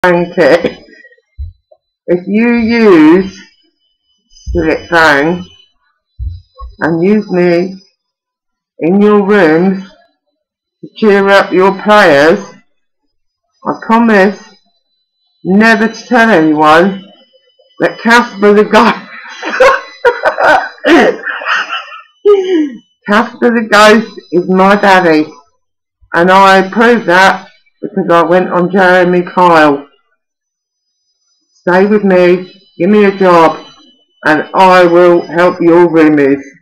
blanket. If you use Spirit Fang and use me in your rooms to cheer up your players, I promise never to tell anyone that Casper the Ghost Casper the Ghost is my daddy, and I proved that because I went on Jeremy Kyle. Stay with me, give me a job, and I will help your roomies.